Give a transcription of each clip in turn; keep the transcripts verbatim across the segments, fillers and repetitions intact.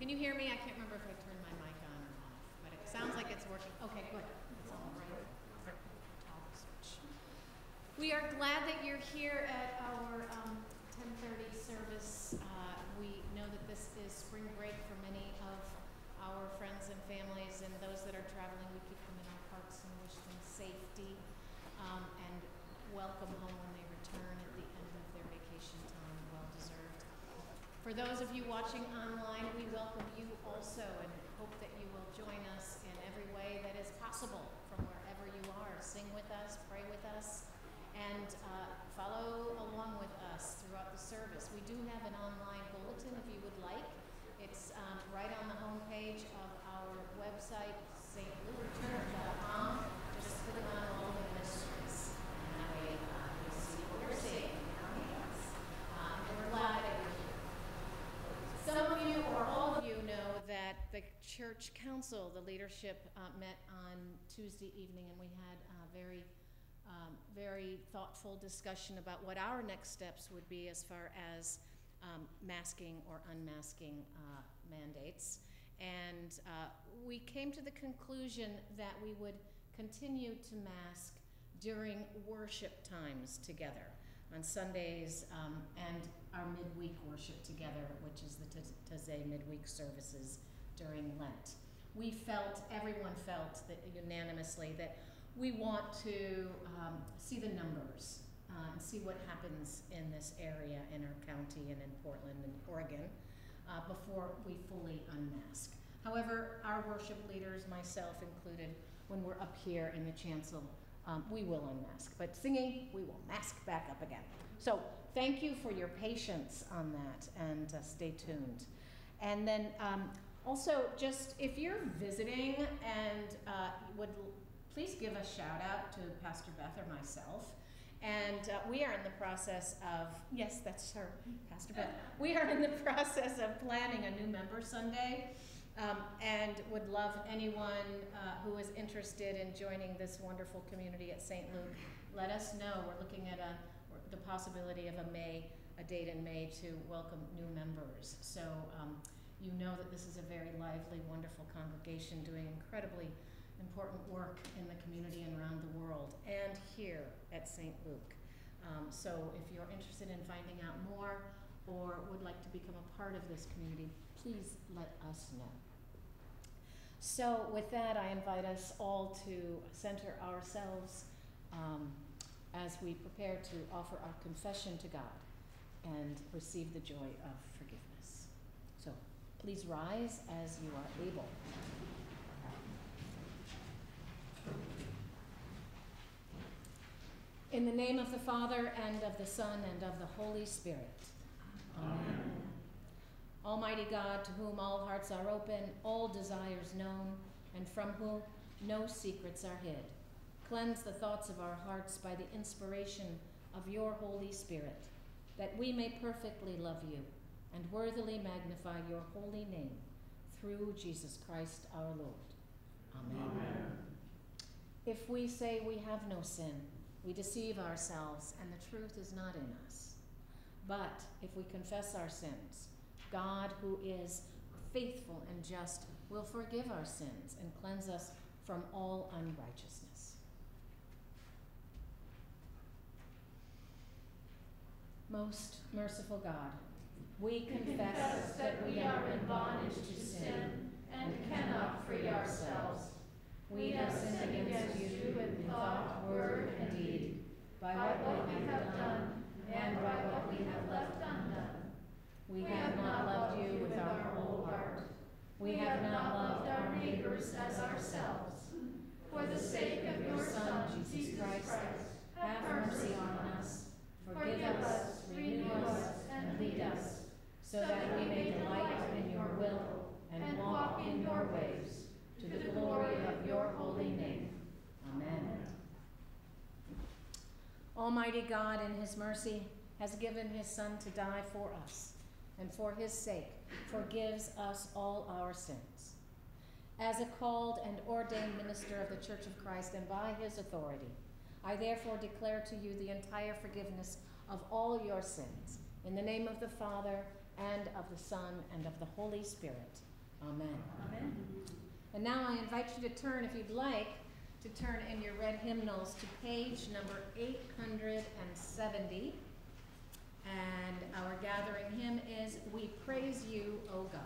Can you hear me? I can't remember if I turned my mic on or off, but it sounds like it's working. Okay, good. It's all right. Toggle switch. We are glad that you're here at our um, ten thirty service. Uh, we know that this is spring break for many of our friends and families, and those that are traveling, we keep them in our hearts and wish them safety um, and welcome home when they return at the end of their vacation time, well deserved. For those of you watching online, we welcome you also and hope that you will join us in every way that is possible from wherever you are. Sing with us, pray with us, and uh, follow along with us throughout the service. We do have an online bulletin if you would like. It's um, right on the homepage of our website, s t luke church dot com. Just click on all the ministries, and that way uh, you'll see what we're seeing in our hands. Um, and we're glad that you're here. Some of you, or all of you, know that the church council, the leadership, uh, met on Tuesday evening, and we had a very, um, very thoughtful discussion about what our next steps would be as far as um, masking or unmasking uh, mandates. And uh, we came to the conclusion that we would continue to mask during worship times together on Sundays um, and our midweek worship together, which is the Taize midweek services during Lent. We felt, everyone felt that unanimously that we want to um, see the numbers uh, and see what happens in this area in our county and in Portland and Oregon uh, before we fully unmask. However, our worship leaders, myself included, when we're up here in the chancel, Um, we will unmask, but singing, we will mask back up again. So thank you for your patience on that, and uh, stay tuned. And then um, also, just if you're visiting and uh, would please give a shout out to Pastor Beth or myself. And uh, we are in the process of, yes, that's her, Pastor Beth. We are in the process of planning a new member Sunday. Um, and would love anyone uh, who is interested in joining this wonderful community at Saint Luke. Let us know. We're looking at a, the possibility of a May, a date in May to welcome new members. So um, you know that this is a very lively, wonderful congregation doing incredibly important work in the community and around the world, and here at Saint Luke. Um, so if you're interested in finding out more or would like to become a part of this community, please let us know. So with that, I invite us all to center ourselves um, as we prepare to offer our confession to God and receive the joy of forgiveness. So please rise as you are able. In the name of the Father, and of the Son, and of the Holy Spirit. Amen. Almighty God, to whom all hearts are open, all desires known, and from whom no secrets are hid, cleanse the thoughts of our hearts by the inspiration of your Holy Spirit, that we may perfectly love you and worthily magnify your holy name, through Jesus Christ our Lord. Amen. Amen. If we say we have no sin, we deceive ourselves, and the truth is not in us. But if we confess our sins, God, who is faithful and just, will forgive our sins and cleanse us from all unrighteousness. Most merciful God, we confess that we are in bondage to sin and cannot free ourselves. We have sinned against you in thought, word, and deed, by what we have done and by what we have left undone. We have not loved you with our whole heart. We have not loved our neighbors as ourselves. For the sake of your Son, Jesus Christ, have mercy on us. Forgive us, renew us, and lead us, so that we may delight in your will and walk in your ways, to the glory of your holy name. Amen. Almighty God, in his mercy, has given his Son to die for us, and for his sake forgives us all our sins. As a called and ordained minister of the Church of Christ, and by his authority, I therefore declare to you the entire forgiveness of all your sins, in the name of the Father, and of the Son, and of the Holy Spirit. Amen. Amen. And now I invite you to turn, if you'd like, to turn in your red hymnals to page number eight hundred seventy. And our gathering hymn is We Praise You, O God.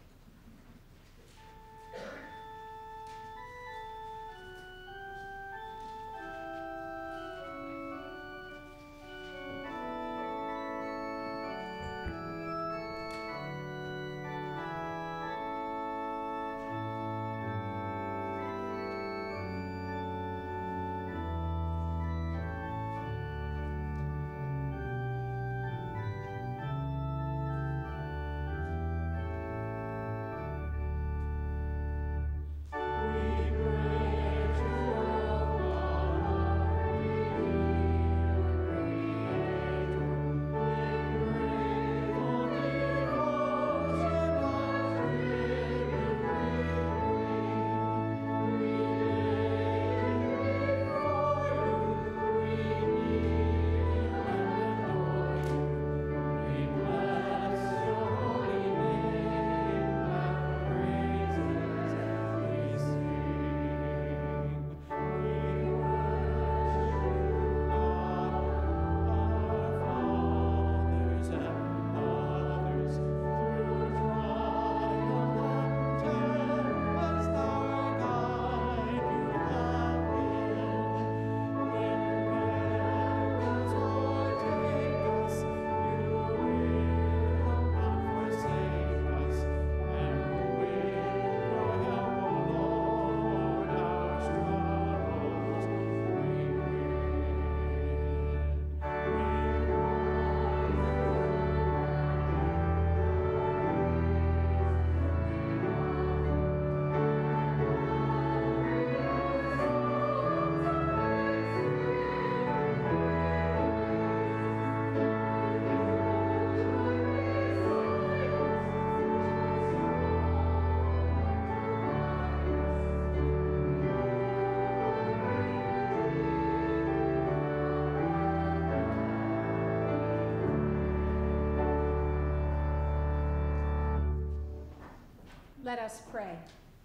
Let us pray.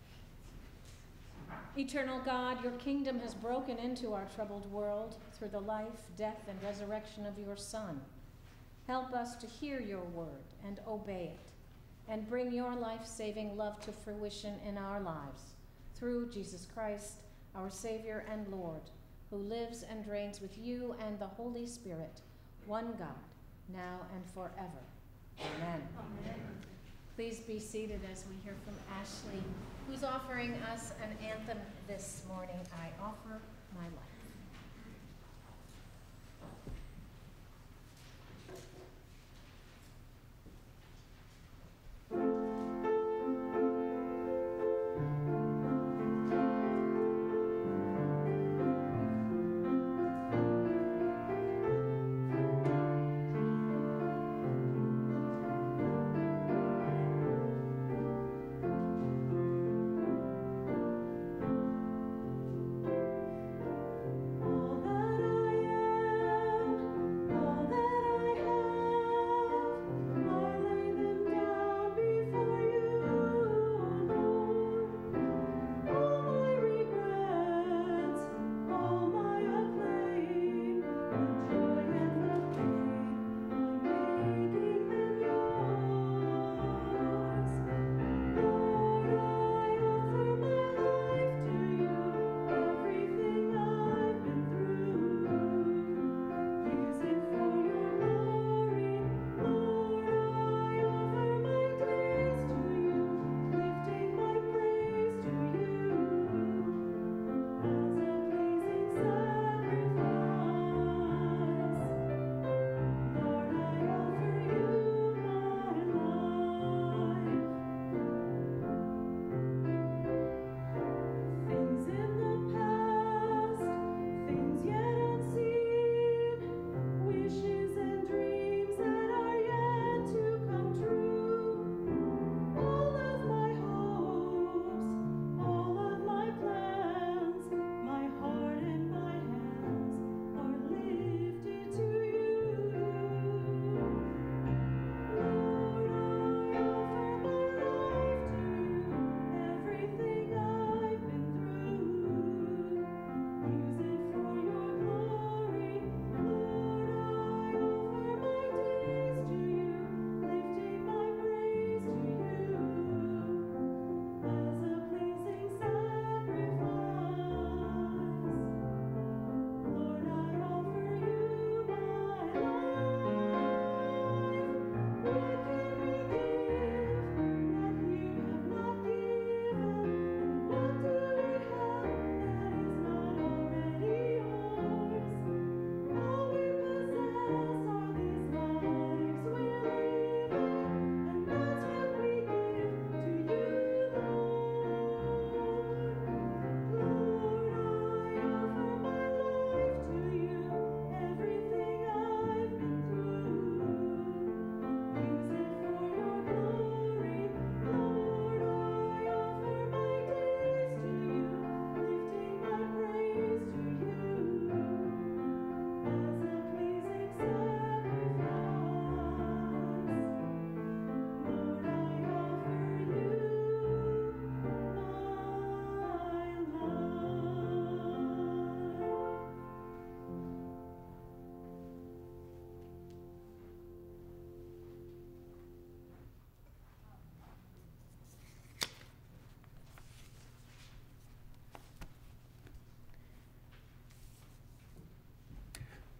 Eternal God, your kingdom has broken into our troubled world through the life, death, and resurrection of your Son. Help us to hear your word and obey it, and bring your life-saving love to fruition in our lives, through Jesus Christ, our Savior and Lord, who lives and reigns with you and the Holy Spirit, one God, now and forever. Amen. Amen. Please be seated as we hear from Ashley, who's offering us an anthem this morning, I Offer My Life. Thank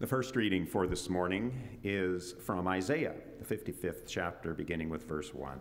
The first reading for this morning is from Isaiah, the fifty-fifth chapter, beginning with verse one.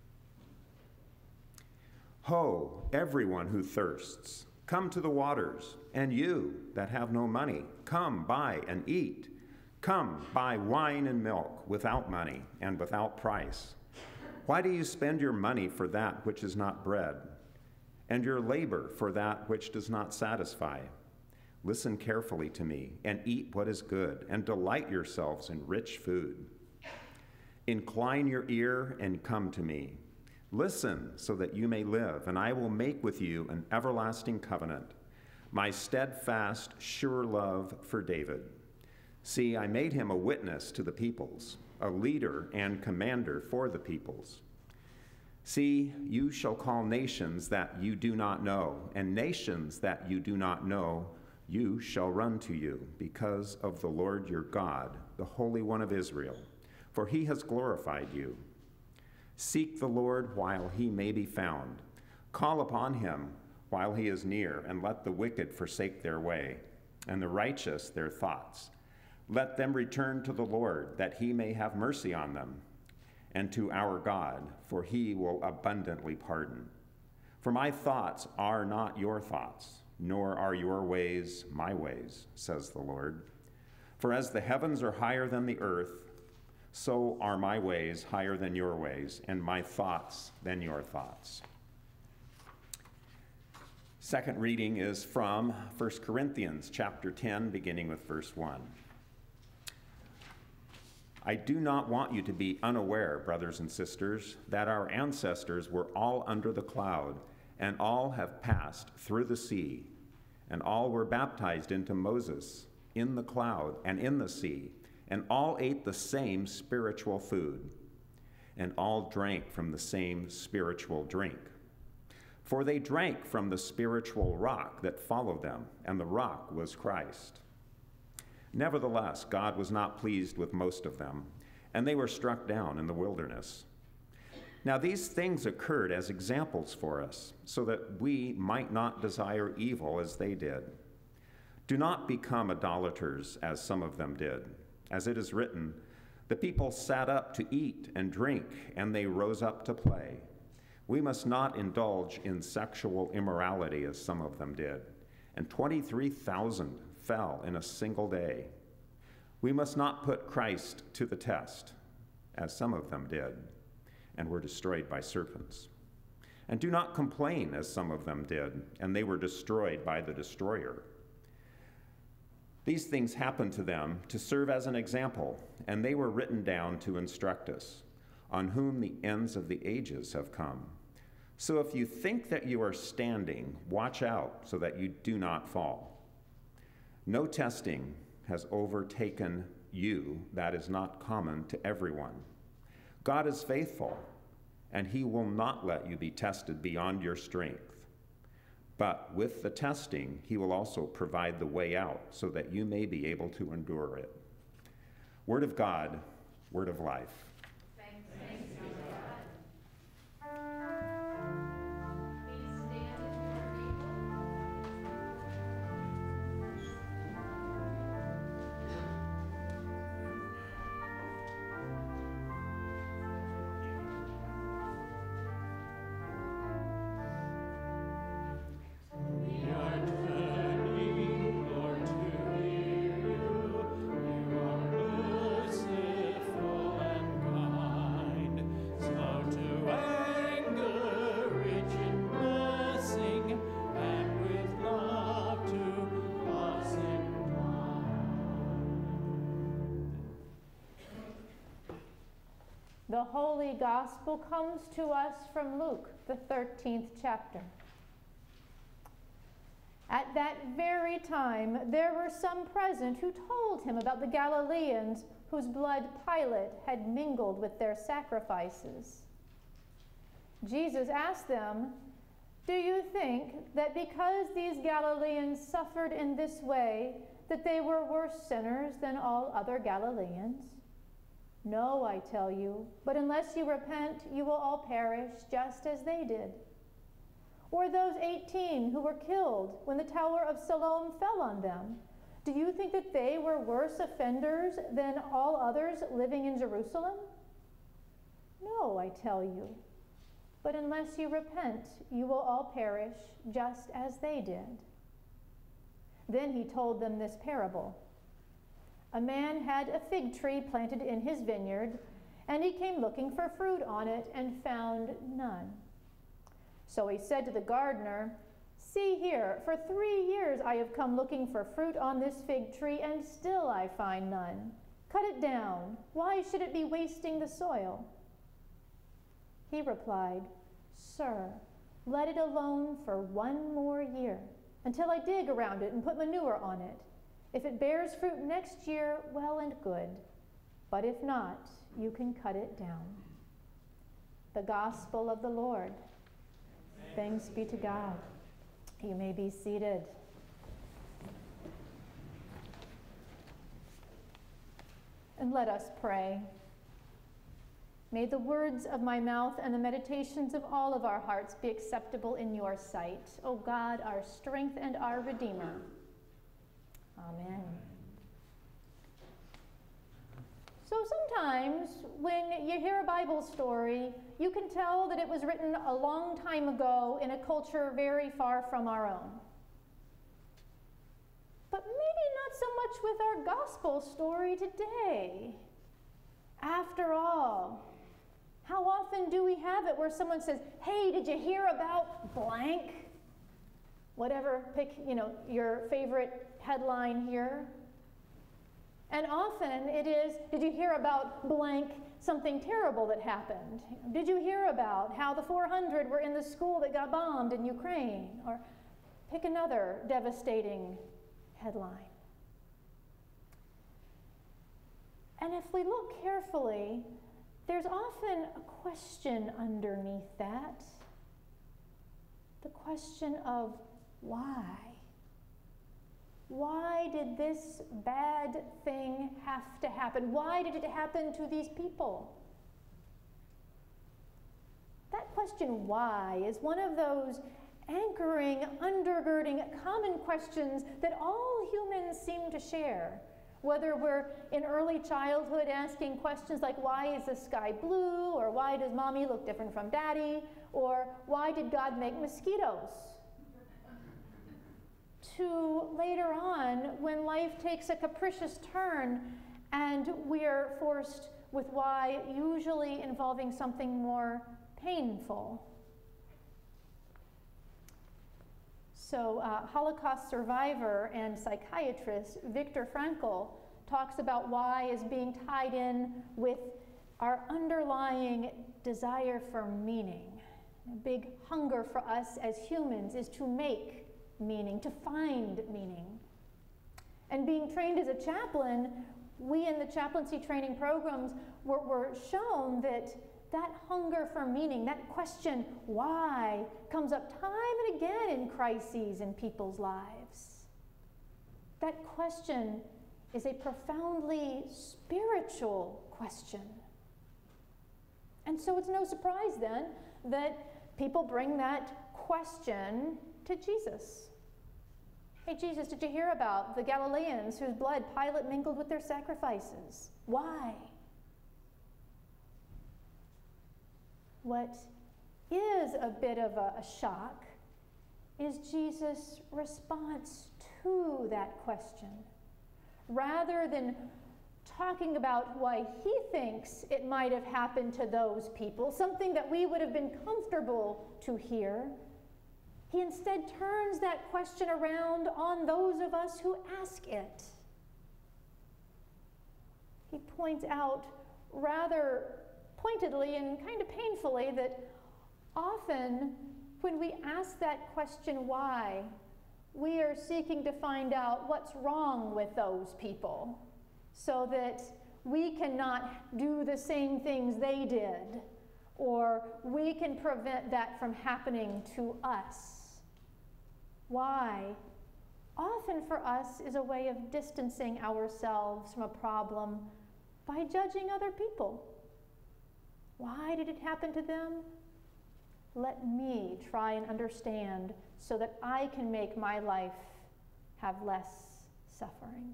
Ho, everyone who thirsts, come to the waters, and you that have no money, come buy and eat. Come buy wine and milk without money and without price. Why do you spend your money for that which is not bread, and your labor for that which does not satisfy? Listen carefully to me, and eat what is good, and delight yourselves in rich food. Incline your ear and come to me. Listen so that you may live, and I will make with you an everlasting covenant, my steadfast, sure love for David. See, I made him a witness to the peoples, a leader and commander for the peoples. See, you shall call nations that you do not know, and nations that you do not know, you shall run to you, because of the Lord your God, the Holy One of Israel, for he has glorified you. Seek the Lord while he may be found. Call upon him while he is near, and let the wicked forsake their way, and the righteous their thoughts. Let them return to the Lord, that he may have mercy on them, and to our God, for he will abundantly pardon. For my thoughts are not your thoughts, nor are your ways my ways, says the Lord. For as the heavens are higher than the earth, so are my ways higher than your ways, and my thoughts than your thoughts. Second reading is from First Corinthians chapter ten, beginning with verse one. I do not want you to be unaware, brothers and sisters, that our ancestors were all under the cloud, and all have passed through the sea, and all were baptized into Moses in the cloud and in the sea, and all ate the same spiritual food, and all drank from the same spiritual drink. For they drank from the spiritual rock that followed them, and the rock was Christ. Nevertheless, God was not pleased with most of them, and they were struck down in the wilderness. Now these things occurred as examples for us, so that we might not desire evil as they did. Do not become idolaters, as some of them did. As it is written, the people sat up to eat and drink, and they rose up to play. We must not indulge in sexual immorality, as some of them did, and twenty-three thousand fell in a single day. We must not put Christ to the test, as some of them did, and were destroyed by serpents. And do not complain, as some of them did, and they were destroyed by the destroyer. These things happened to them to serve as an example, and they were written down to instruct us, on whom the ends of the ages have come. So if you think that you are standing, watch out so that you do not fall. No testing has overtaken you that is not common to everyone. God is faithful, and he will not let you be tested beyond your strength. But with the testing, he will also provide the way out so that you may be able to endure it. Word of God, word of life. Thanks, thanks be to God. Please stand and be The Holy Gospel comes to us from Luke, the thirteenth chapter. At that very time, there were some present who told him about the Galileans whose blood Pilate had mingled with their sacrifices. Jesus asked them, "Do you think that because these Galileans suffered in this way, that they were worse sinners than all other Galileans? No, I tell you, but unless you repent, you will all perish just as they did. Or those eighteen who were killed when the tower of Siloam fell on them, Do you think that they were worse offenders than all others living in Jerusalem? No, I tell you. But unless you repent, you will all perish just as they did. Then he told them this parable. A man had a fig tree planted in his vineyard, and he came looking for fruit on it and found none. So he said to the gardener, "See here, for three years I have come looking for fruit on this fig tree, and still I find none. Cut it down. Why should it be wasting the soil?" He replied, "Sir, let it alone for one more year, until I dig around it and put manure on it. If it bears fruit next year, well and good. But if not, you can cut it down." The Gospel of the Lord. Thanks be to God. You may be seated. And let us pray. May the words of my mouth and the meditations of all of our hearts be acceptable in your sight, O God, our strength and our Redeemer. Amen. So sometimes when you hear a Bible story, you can tell that it was written a long time ago in a culture very far from our own. But maybe not so much with our gospel story today. After all, how often do we have it where someone says, "Hey, did you hear about blank?" Whatever, pick, you know, your favorite headline here. And often it is, "Did you hear about blank, something terrible that happened? Did you hear about how the four hundred were in the school that got bombed in Ukraine?" Or pick another devastating headline. And if we look carefully, there's often a question underneath that. The question of why? Why did this bad thing have to happen? Why did it happen to these people? That question, why, is one of those anchoring, undergirding, common questions that all humans seem to share. Whether we're in early childhood asking questions like, why is the sky blue? Or why does mommy look different from daddy? Or why did God make mosquitoes? To later on, when life takes a capricious turn and we are forced with why, usually involving something more painful. So uh, Holocaust survivor and psychiatrist Viktor Frankl talks about why as being tied in with our underlying desire for meaning. A big hunger for us as humans is to make meaning, to find meaning. And being trained as a chaplain, we in the chaplaincy training programs were, were shown that that hunger for meaning, that question, why, comes up time and again in crises in people's lives. That question is a profoundly spiritual question. And so it's no surprise then that people bring that question to Jesus. Hey, Jesus, did you hear about the Galileans whose blood Pilate mingled with their sacrifices? Why? What is a bit of a, a shock is Jesus' response to that question. Rather than talking about why he thinks it might have happened to those people, something that we would have been comfortable to hear, he instead turns that question around on those of us who ask it. He points out rather pointedly and kind of painfully that often when we ask that question why, we are seeking to find out what's wrong with those people so that we cannot do the same things they did, or we can prevent that from happening to us. Why, often for us, is a way of distancing ourselves from a problem by judging other people. Why did it happen to them? Let me try and understand so that I can make my life have less suffering.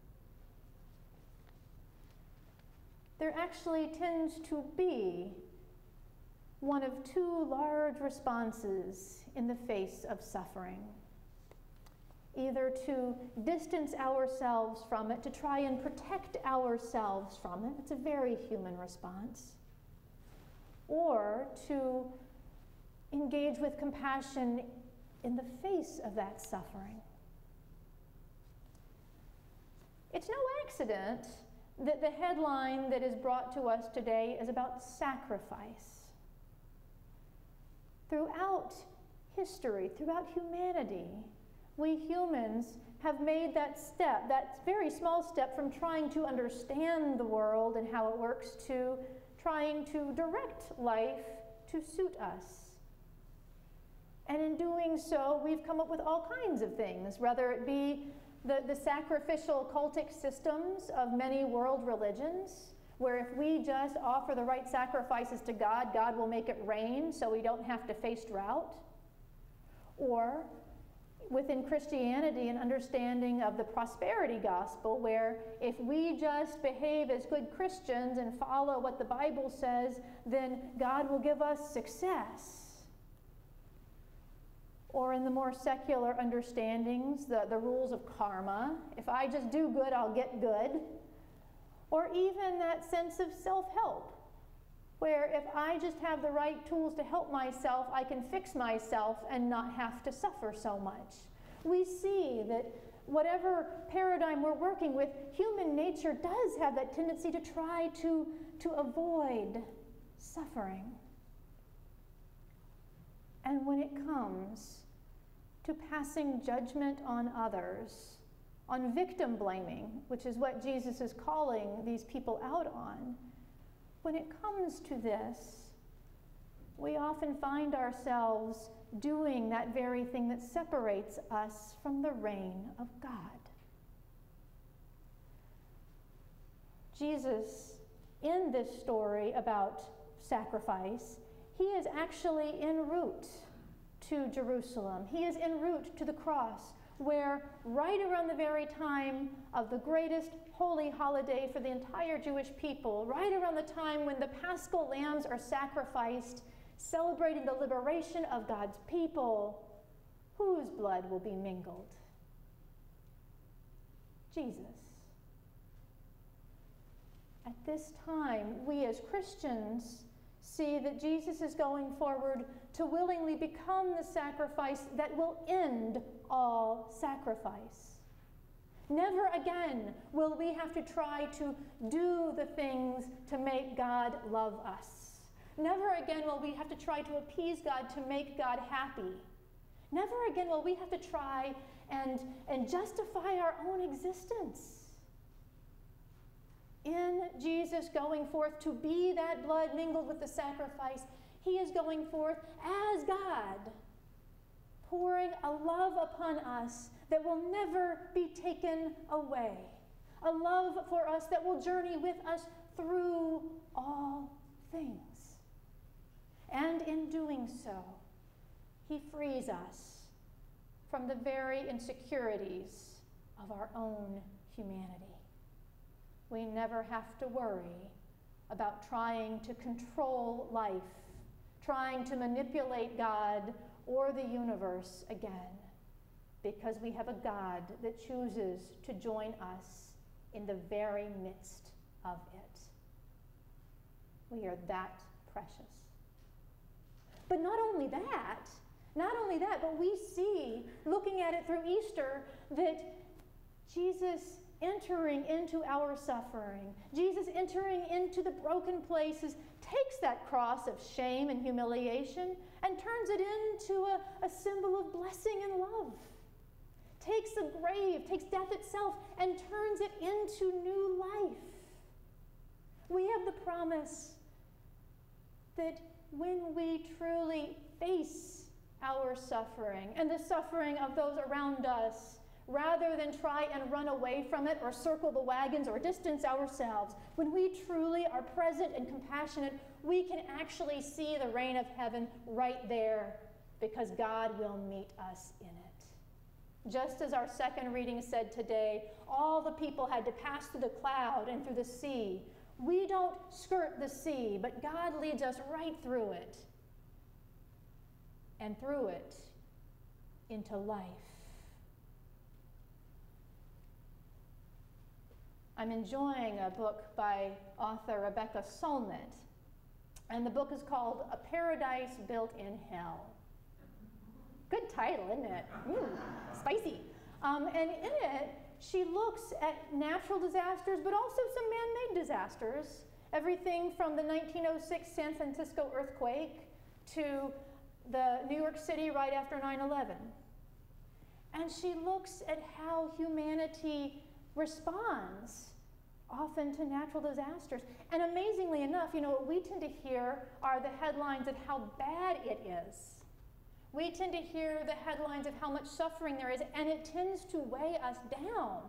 There actually tends to be one of two large responses in the face of suffering. Either to distance ourselves from it, to try and protect ourselves from it. It's a very human response. Or to engage with compassion in the face of that suffering. It's no accident that the headline that is brought to us today is about sacrifice. Throughout history, throughout humanity, we humans have made that step, that very small step from trying to understand the world and how it works to trying to direct life to suit us. And in doing so, we've come up with all kinds of things, whether it be the, the sacrificial cultic systems of many world religions, where if we just offer the right sacrifices to God, God will make it rain so we don't have to face drought. Or within Christianity, an understanding of the prosperity gospel, where if we just behave as good Christians and follow what the Bible says, then God will give us success. Or in the more secular understandings, the, the rules of karma. If I just do good, I'll get good. Or even that sense of self-help, where if I just have the right tools to help myself, I can fix myself and not have to suffer so much. We see that whatever paradigm we're working with, human nature does have that tendency to try to, to avoid suffering. And when it comes to passing judgment on others, on victim blaming, which is what Jesus is calling these people out on, when it comes to this, we often find ourselves doing that very thing that separates us from the reign of God. Jesus, in this story about sacrifice, he is actually en route to Jerusalem. He is en route to the cross, where right around the very time of the greatest holy holiday for the entire Jewish people, right around the time when the paschal lambs are sacrificed, celebrating the liberation of God's people, whose blood will be mingled? Jesus. At this time, we as Christians see that Jesus is going forward to willingly become the sacrifice that will end all sacrifice. Never again will we have to try to do the things to make God love us. Never again will we have to try to appease God to make God happy. Never again will we have to try and, and justify our own existence. In Jesus going forth to be that blood mingled with the sacrifice, he is going forth as God, pouring a love upon us that will never be taken away, a love for us that will journey with us through all things. And in doing so, he frees us from the very insecurities of our own humanity. We never have to worry about trying to control life, trying to manipulate God or the universe again, because we have a God that chooses to join us in the very midst of it. We are that precious. But not only that, not only that, but we see, looking at it through Easter, that Jesus entering into our suffering, Jesus entering into the broken places, takes that cross of shame and humiliation and turns it into a, a symbol of blessing and love. Takes the grave, takes death itself, and turns it into new life. We have the promise that when we truly face our suffering and the suffering of those around us, rather than try and run away from it or circle the wagons or distance ourselves, when we truly are present and compassionate, we can actually see the reign of heaven right there, because God will meet us in it. Just as our second reading said today, all the people had to pass through the cloud and through the sea. We don't skirt the sea, but God leads us right through it, and through it into life. I'm enjoying a book by author Rebecca Solnit, and the book is called A Paradise Built in Hell. Good title, isn't it? Mm, spicy. Um, and in it, she looks at natural disasters, but also some man-made disasters. Everything from the nineteen oh six San Francisco earthquake to the New York City right after nine eleven. And she looks at how humanity responds often to natural disasters. And amazingly enough, you know, what we tend to hear are the headlines of how bad it is. We tend to hear the headlines of how much suffering there is, and it tends to weigh us down.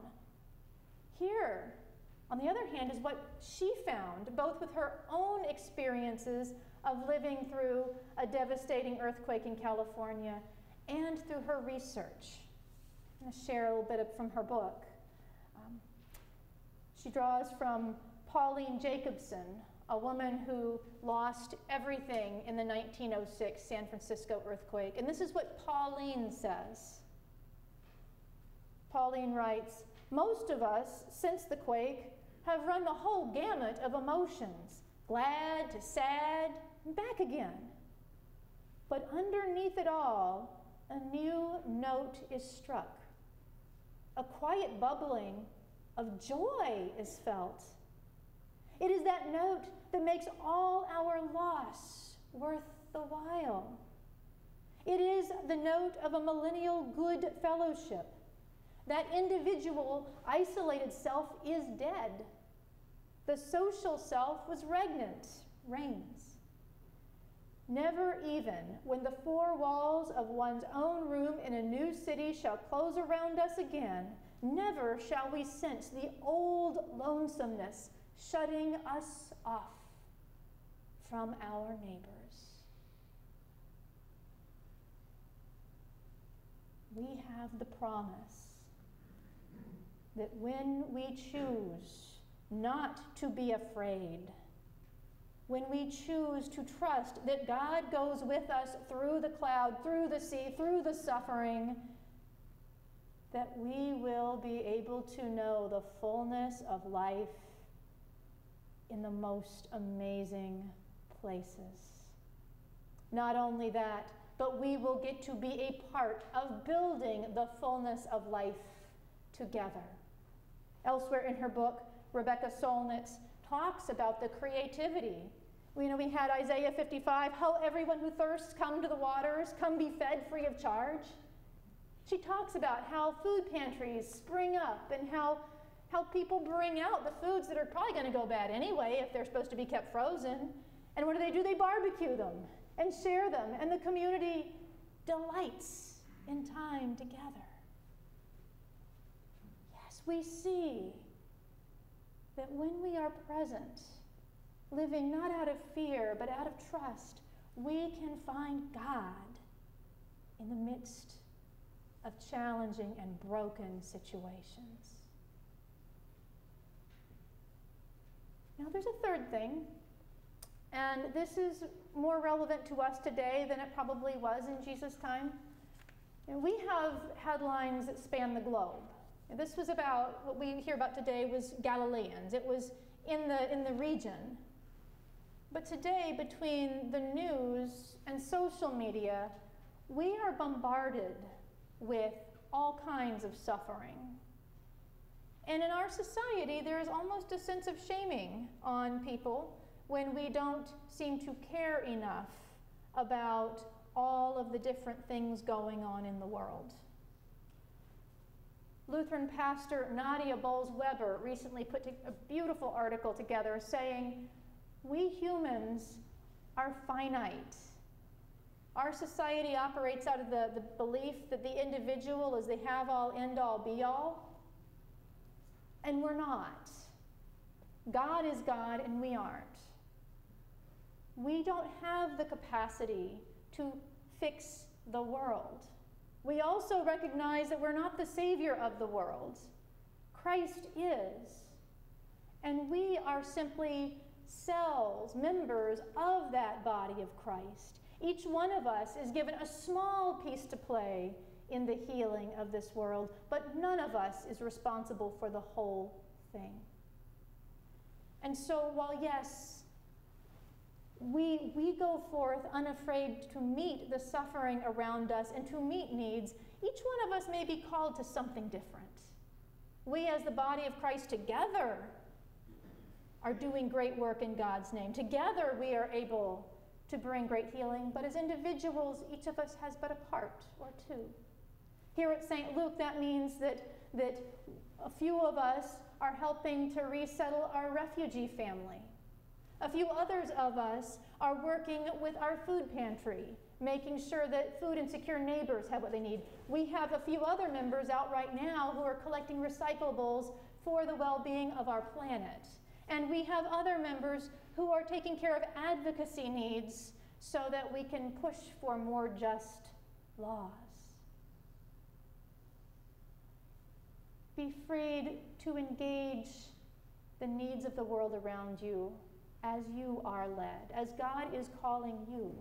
Here, on the other hand, is what she found, both with her own experiences of living through a devastating earthquake in California and through her research. I'm going to share a little bit of, from her book. Um, she draws from Pauline Jacobson, a woman who lost everything in the nineteen oh six San Francisco earthquake. And this is what Pauline says. Pauline writes, "Most of us, since the quake, have run the whole gamut of emotions, glad to sad, and back again. But underneath it all, a new note is struck. A quiet bubbling of joy is felt. It is that note that makes all our loss worth the while. It is the note of a millennial good fellowship. That individual, isolated self is dead. The social self was regnant, reigns. Never even when the four walls of one's own room in a new city shall close around us again, never shall we sense the old lonesomeness shutting us off from our neighbors." We have the promise that when we choose not to be afraid, when we choose to trust that God goes with us through the cloud, through the sea, through the suffering, that we will be able to know the fullness of life in the most amazing places. Not only that, but we will get to be a part of building the fullness of life together. Elsewhere in her book, Rebecca Solnit talks about the creativity. You know, we had Isaiah fifty-five, "Ho, everyone who thirsts, come to the waters, come be fed free of charge." She talks about how food pantries spring up and how, how people bring out the foods that are probably going to go bad anyway if they're supposed to be kept frozen. And what do they do? They barbecue them and share them, and the community delights in time together. Yes, we see that when we are present, living not out of fear, but out of trust, we can find God in the midst of challenging and broken situations. Now, there's a third thing, and this is more relevant to us today than it probably was in Jesus' time. And we have headlines that span the globe. And this was about, what we hear about today was Galileans. It was in the, in the region. But today, between the news and social media, we are bombarded with all kinds of suffering. And in our society, there is almost a sense of shaming on people when we don't seem to care enough about all of the different things going on in the world. Lutheran pastor Nadia Bowles-Weber recently put a beautiful article together saying, "We humans are finite. Our society operates out of the, the belief that the individual is the have-all, end-all, be-all, and we're not. God is God, and we aren't. We don't have the capacity to fix the world. We also recognize that we're not the Savior of the world. Christ is. And we are simply cells, members of that body of Christ. Each one of us is given a small piece to play in the healing of this world, but none of us is responsible for the whole thing. And so while, yes, we, we go forth unafraid to meet the suffering around us and to meet needs, each one of us may be called to something different. We as the body of Christ together are doing great work in God's name. Together we are able to bring great healing, but as individuals, each of us has but a part or two. Here at Saint Luke, that means that, that a few of us are helping to resettle our refugee family. A few others of us are working with our food pantry, making sure that food insecure neighbors have what they need. We have a few other members out right now who are collecting recyclables for the well-being of our planet. And we have other members who are taking care of advocacy needs so that we can push for more just laws. Be freed to engage the needs of the world around you as you are led, as God is calling you.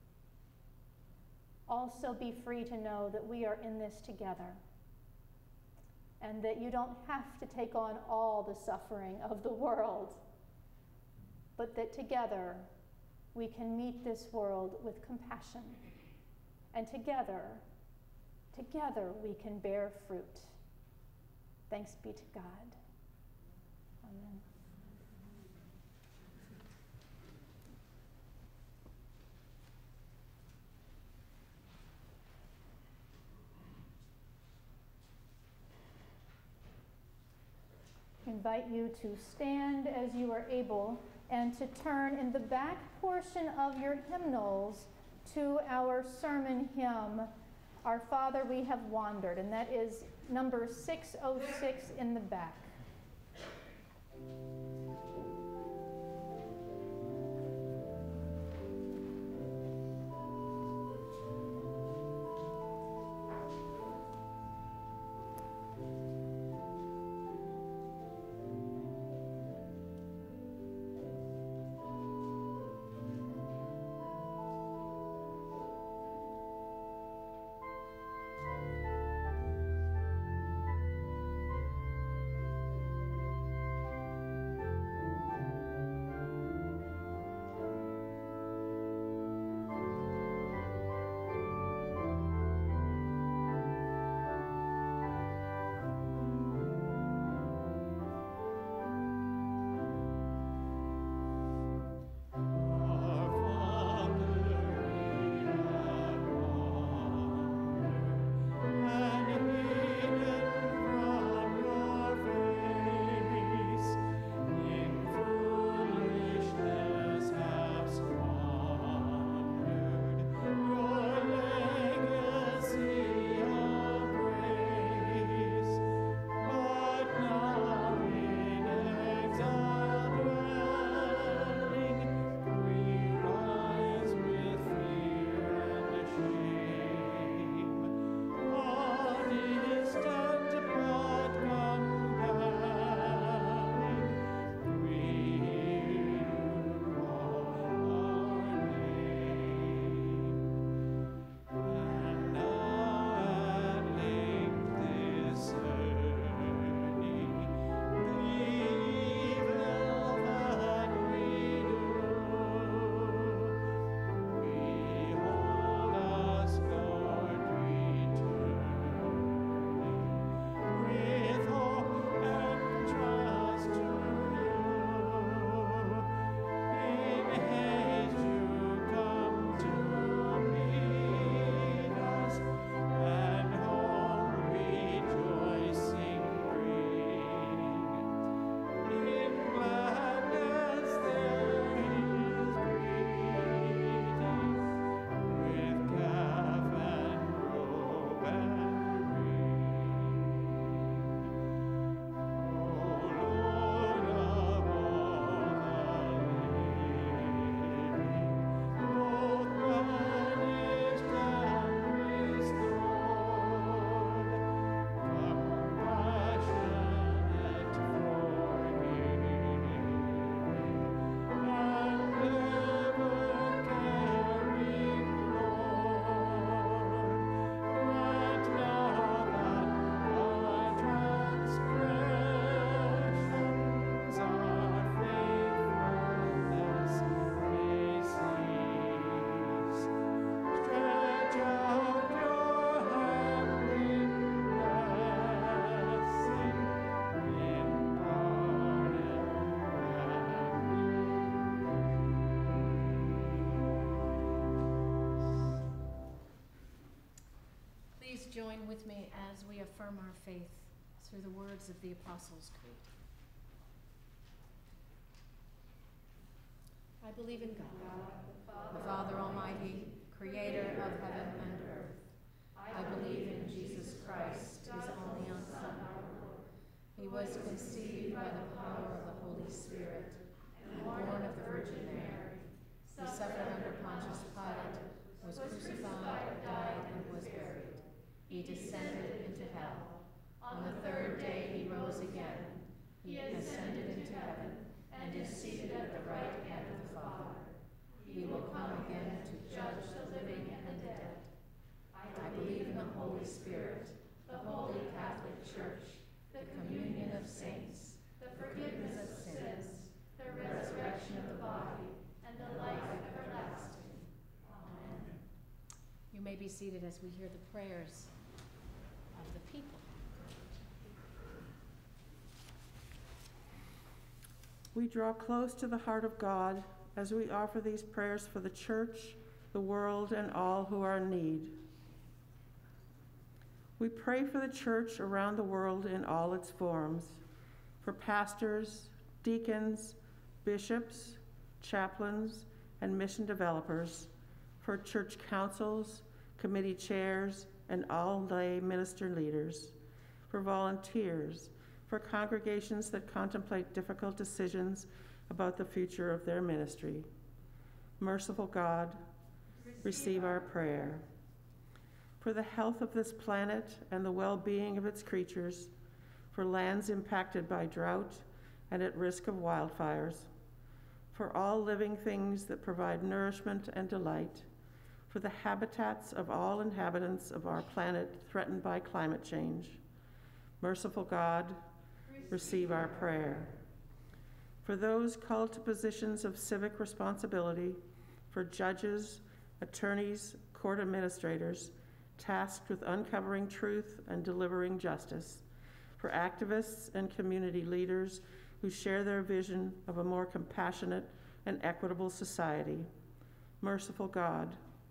Also be free to know that we are in this together and that you don't have to take on all the suffering of the world, but that together we can meet this world with compassion, and together, together we can bear fruit. Thanks be to God. Amen. I invite you to stand as you are able and to turn in the back portion of your hymnals to our sermon hymn, Our Father, We Have Wandered, and that is number six oh six in the back. please join with me as we affirm our faith through the words of the Apostles' Creed. I believe in God, the Father Almighty, creator of heaven and earth. I believe in Jesus Christ, his only Son, our Lord. He was conceived by the power of the Holy Spirit and born of the Virgin Mary. He suffered under Pontius Pilate, was crucified, died, and was buried. He descended into hell. On the third day he rose again. He ascended into heaven and is seated at the right hand of the Father. He will come again to judge the living and the dead. I believe in the Holy Spirit, the Holy Catholic Church, the communion of saints, the forgiveness of sins, the resurrection of the body, and the life everlasting. Amen. You may be seated as we hear the prayers of the people. We draw close to the heart of God as we offer these prayers for the church, the world, and all who are in need. We pray for the church around the world in all its forms, for pastors, deacons, bishops, chaplains, and mission developers, for church councils, committee chairs, and all lay minister leaders, for volunteers, for congregations that contemplate difficult decisions about the future of their ministry. Merciful God, receive our prayer. For the health of this planet and the well-being of its creatures, for lands impacted by drought and at risk of wildfires, for all living things that provide nourishment and delight, for the habitats of all inhabitants of our planet threatened by climate change. Merciful God, receive our prayer. For those called to positions of civic responsibility, for judges, attorneys, court administrators, tasked with uncovering truth and delivering justice, for activists and community leaders who share their vision of a more compassionate and equitable society. Merciful God,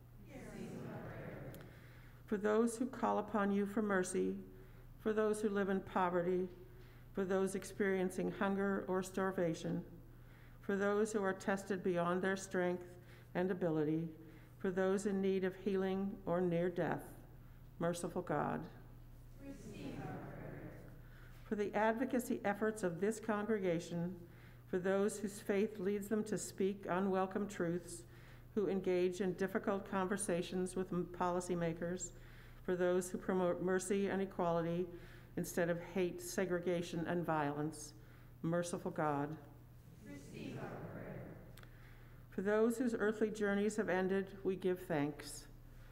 for those who call upon you for mercy, for those who live in poverty, for those experiencing hunger or starvation, for those who are tested beyond their strength and ability, for those in need of healing or near death. Merciful God, receive our prayer. For the advocacy efforts of this congregation, for those whose faith leads them to speak unwelcome truths, who engage in difficult conversations with policymakers, for those who promote mercy and equality instead of hate, segregation, and violence. Merciful God, receive our prayer. For those whose earthly journeys have ended, we give thanks.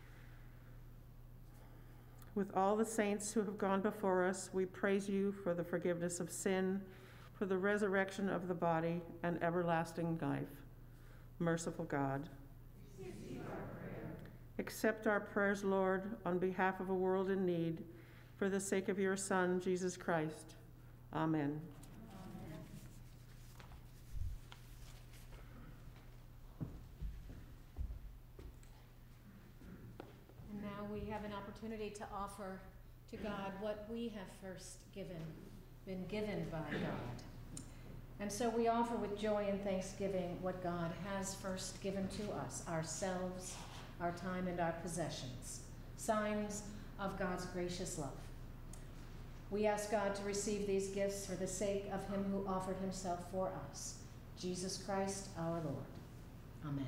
With all the saints who have gone before us, we praise you for the forgiveness of sin, for the resurrection of the body, and everlasting life. Merciful God, receive our prayer. Accept our prayers, Lord, on behalf of a world in need, for the sake of your Son, Jesus Christ. Amen. Amen. And now we have an opportunity to offer to God what we have first given, been given by God. And so we offer with joy and thanksgiving what God has first given to us, ourselves, our time, and our possessions, signs of God's gracious love. We ask God to receive these gifts for the sake of him who offered himself for us, Jesus Christ our Lord. Amen.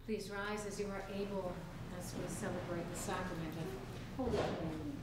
Please rise as you are able as we celebrate the sacrament of Holy Communion.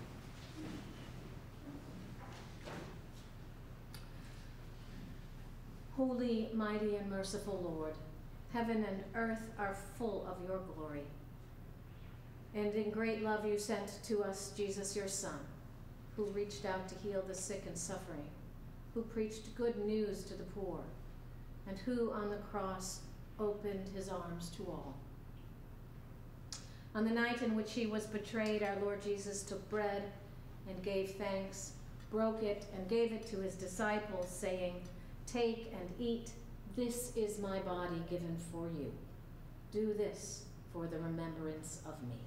Holy, mighty, and merciful Lord, heaven and earth are full of your glory. And in great love you sent to us Jesus, your Son, who reached out to heal the sick and suffering, who preached good news to the poor, and who on the cross opened his arms to all. On the night in which he was betrayed, our Lord Jesus took bread and gave thanks, broke it, and gave it to his disciples, saying, "Take and eat. This is my body given for you. Do this for the remembrance of me."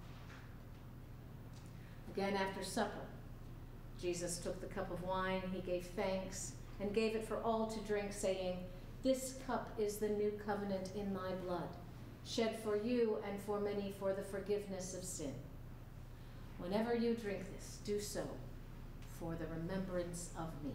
Again, after supper, Jesus took the cup of wine, he gave thanks, and gave it for all to drink, saying, "This cup is the new covenant in my blood, shed for you and for many for the forgiveness of sin. Whenever you drink this, do so for the remembrance of me."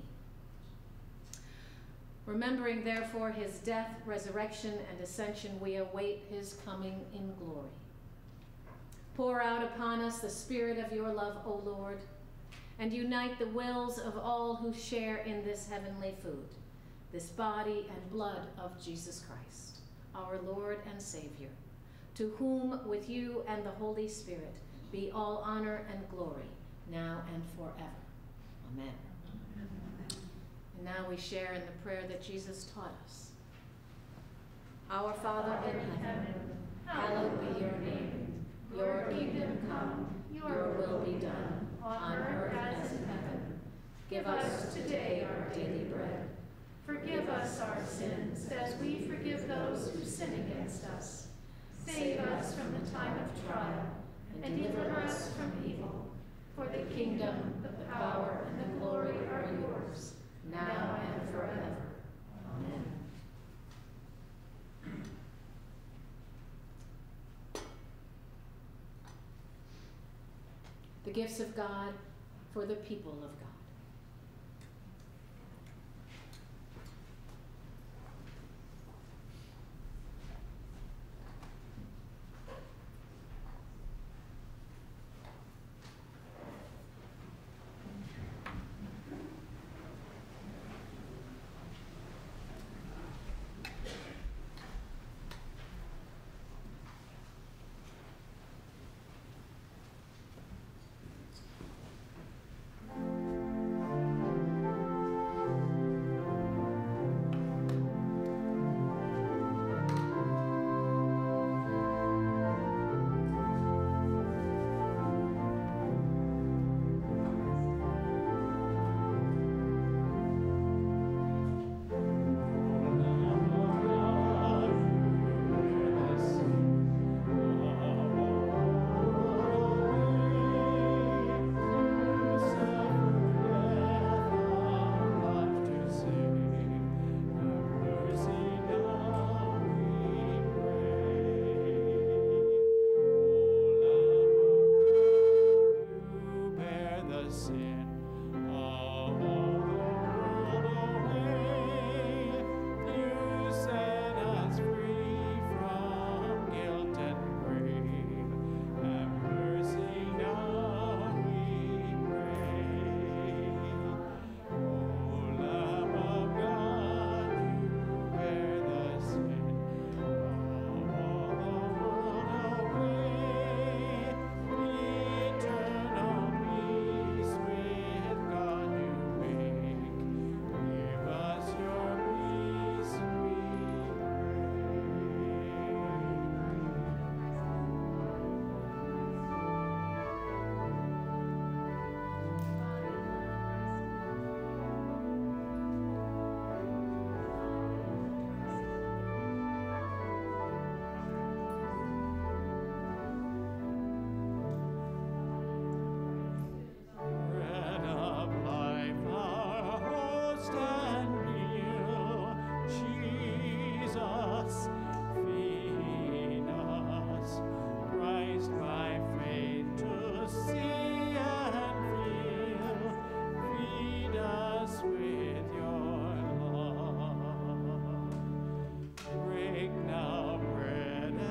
Remembering, therefore, his death, resurrection, and ascension, we await his coming in glory. Pour out upon us the spirit of your love, O Lord, and unite the wills of all who share in this heavenly food, this body and blood of Jesus Christ, our Lord and Savior, to whom, with you and the Holy Spirit, be all honor and glory, now and forever. Amen. And now we share in the prayer that Jesus taught us. Our Father in heaven, hallowed be your name. Your kingdom come, your will be done, on earth as in heaven. Give us today our daily bread. Forgive us our sins as we forgive those who sin against us. Save us from the time of trial, and deliver us from evil. For the kingdom, the power, and the glory are yours, now and forever. Amen. The gifts of God for the people of God. Break now bread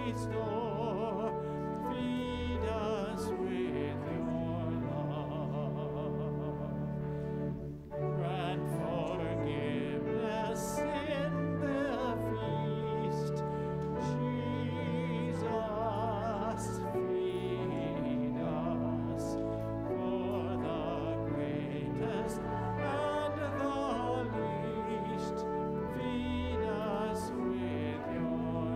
restore. Feed us with your love. Grant forgiveness in the feast. Jesus, feed us for the greatest and the least. Feed us with your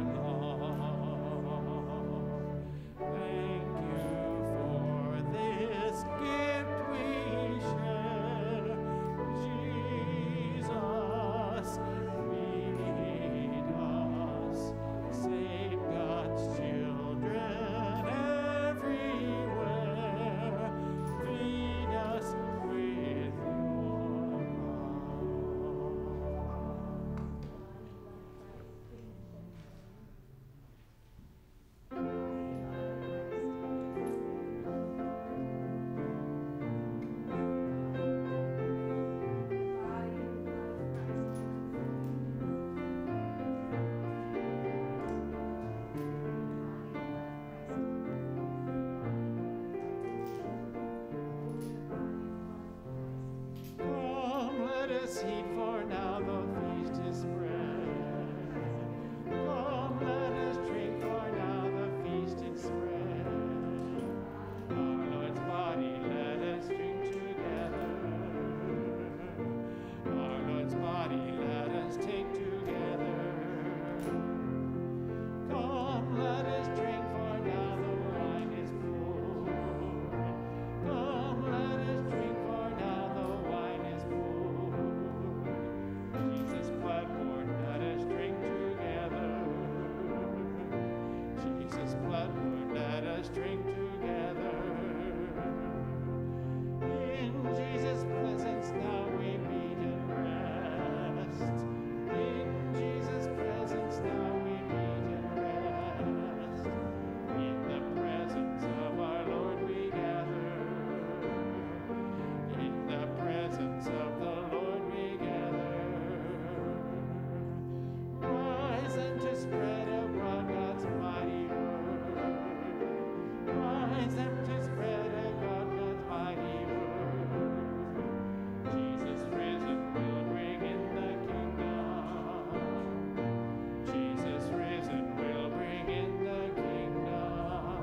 love. Thank you for this gift we share. Jesus, feed us. Save God's children everywhere. Feed us with your Come, let us eat, for now the feast is spread. Come, let us drink, for now the feast is spread. Our Lord's body, let us drink together. Our Lord's body, let us take together. Come, let us drink, for now the wine is poured. Come, let us drink, for now the wine is poured. Jesus' blood poured, let us drink together. Jesus' blood poured, let us drink together. In Jesus' presence now we meet and rest. In Jesus' presence now we meet and rest. In the presence of our Lord we gather. In the presence of the Lord we gather. Rise and to spread abroad God's mighty word. Rise and to spread abroad God's mighty word. Jesus risen will bring in the kingdom. Jesus risen will bring in the kingdom.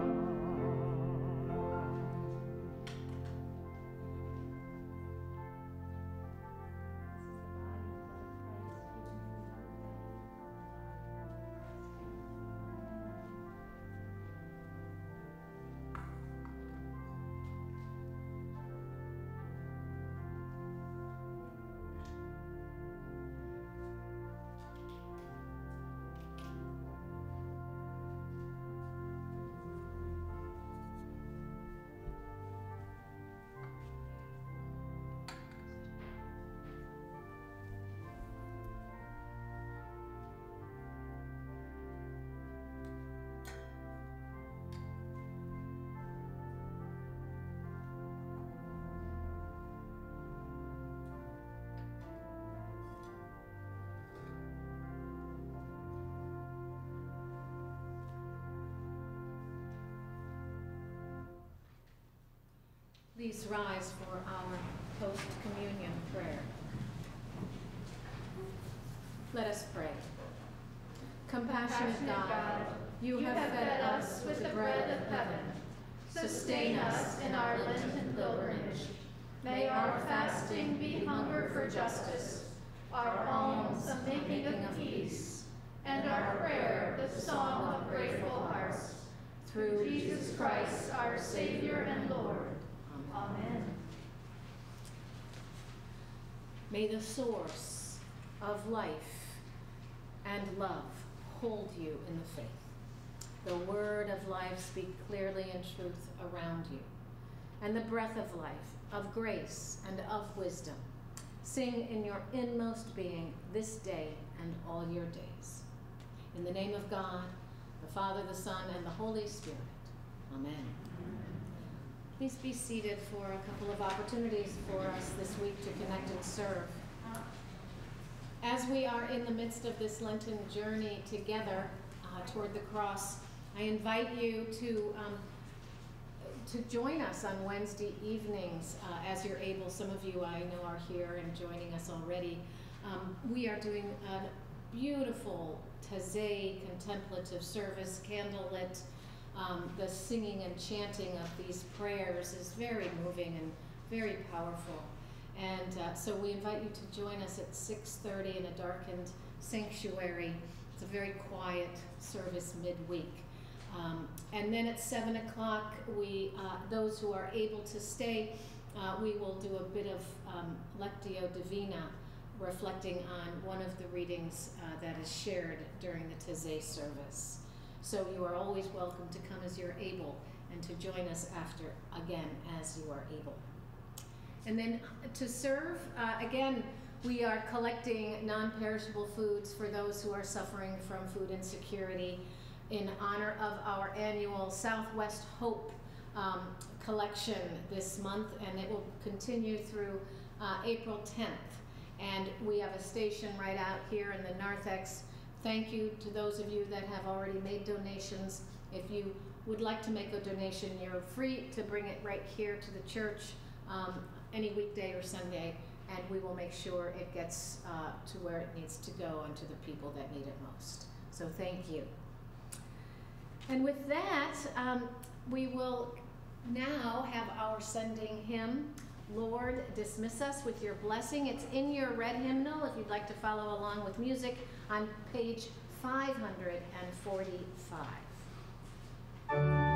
Please rise for our post-communion prayer. Let us pray. Compassionate God, you have fed us with the bread of heaven. Sustain us in our Lenten pilgrimage. May our fasting be hunger for justice, our alms a making of peace, and our prayer the song of grateful hearts. Through Jesus Christ, our Savior and Lord. Amen. May the source of life and love hold you in the faith. The word of life speak clearly in truth around you, and the breath of life, of grace and of wisdom, sing in your inmost being this day and all your days. In the name of God, the Father, the Son, and the Holy Spirit. Amen. Please be seated for a couple of opportunities for us this week to connect and serve. As we are in the midst of this Lenten journey together, uh, uh, toward the cross. I invite you to um, to join us on Wednesday evenings uh, as you're able. Some of you I know are here and joining us already. Um, we are doing a beautiful Taize contemplative service, candlelit. Um, the singing and chanting of these prayers is very moving and very powerful. And uh, so we invite you to join us at six thirty in a darkened sanctuary. It's a very quiet service midweek. Um, and then at seven o'clock, we, uh, those who are able to stay, uh, we will do a bit of um, Lectio Divina, reflecting on one of the readings uh, that is shared during the Taize service. So you are always welcome to come as you're able and to join us after, again, as you are able. And then to serve, uh, again, we are collecting non-perishable foods for those who are suffering from food insecurity in honor of our annual Southwest Hope um, collection this month, and it will continue through uh, April tenth. And we have a station right out here in the narthex. Thank you to those of you that have already made donations. If you would like to make a donation, you're free to bring it right here to the church um, any weekday or Sunday, and we will make sure it gets uh, to where it needs to go and to the people that need it most. So thank you. And with that, um, we will now have our sending hymn, Lord, Dismiss Us with Your Blessing. It's in your red hymnal if you'd like to follow along with music on page five hundred forty-five.